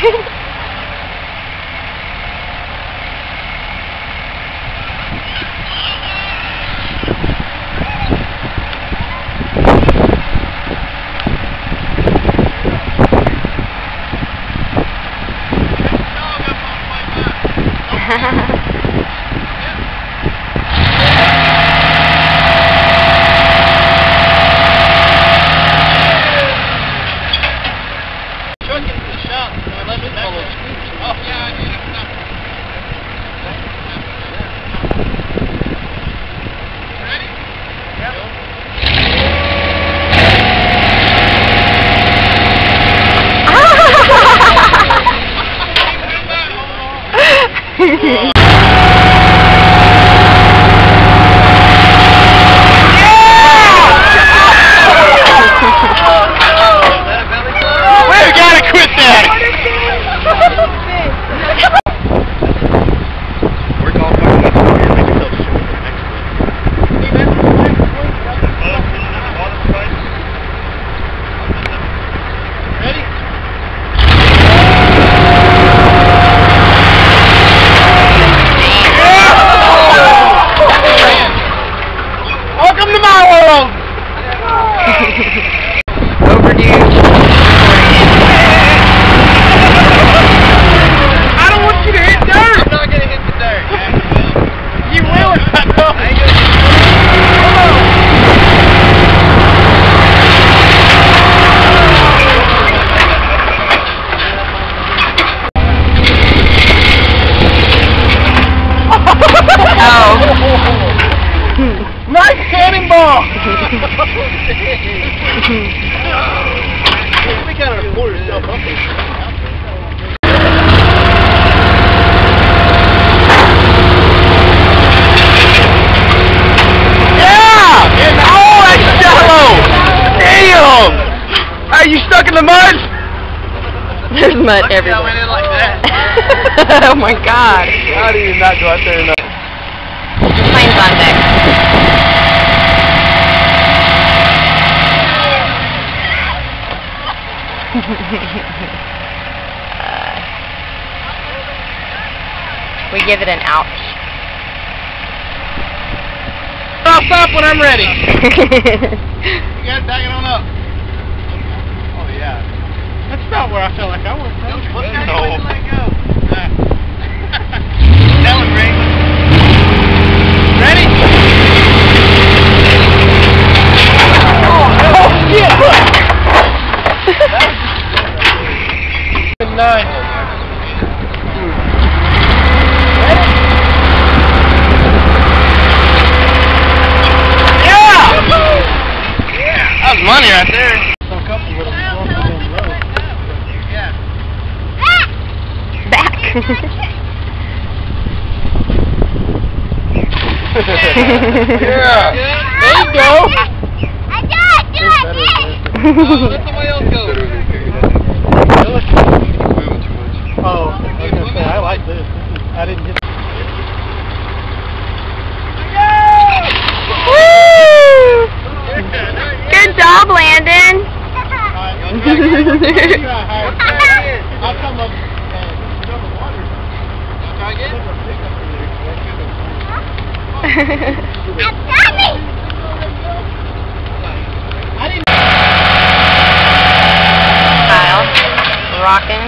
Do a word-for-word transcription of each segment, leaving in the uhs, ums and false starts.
We gotta pull yourself up. Yeah! And oh, that's shallow! Damn! Are you stuck in the mud? There's mud everywhere. Went in like that. Oh my god. How do you not go out there enough? Plane's on deck. uh, we give it an ouch. I'll stop when I'm ready. You guys back it on up. Oh yeah. That's about where I felt like I was. No. Let go. That was great. Ready? Oh, oh shit! Nine. Yeah! That was money right there. Some couple little ones on the road. Yeah. Back. Yeah. There you go. I do it, do it, do it. Let somebody else go. Oh, I was gonna say I like this. This is I didn't get. Woo! Good job, Landon. I'll come up and double water. Try again. I didn't. Kyle, rocking.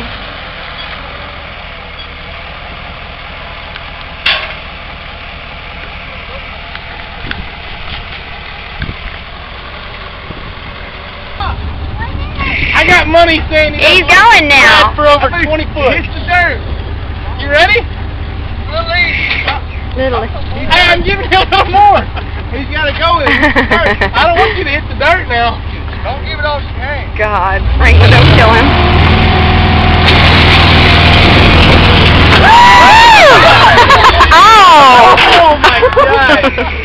I got money saying he's going now. For over twenty foot. Hit the dirt. You ready? Literally. Hey, I'm giving him no more. He's got to go in. I don't want you to hit the dirt now. Don't give it off your hand. God, Franklin, don't kill him. Oh! Oh my God!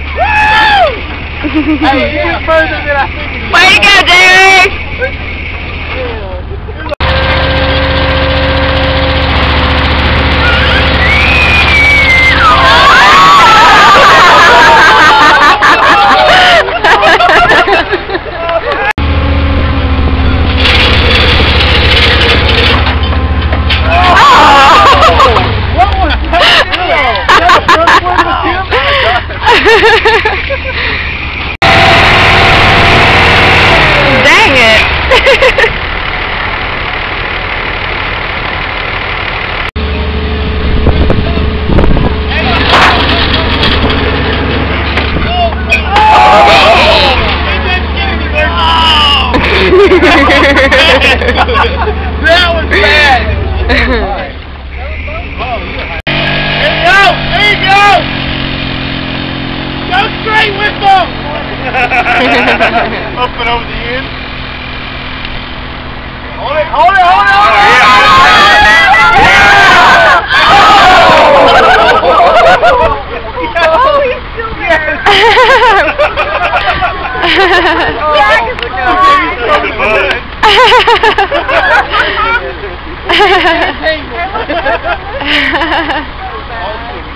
Hey, you went further than I figured. Way to go, Derek! Dang it. That was bad! There you go! There you go! Go straight with them! Up and over the end. Hold it, hold it, hold it, hold it! Oh, he's still there! Yeah,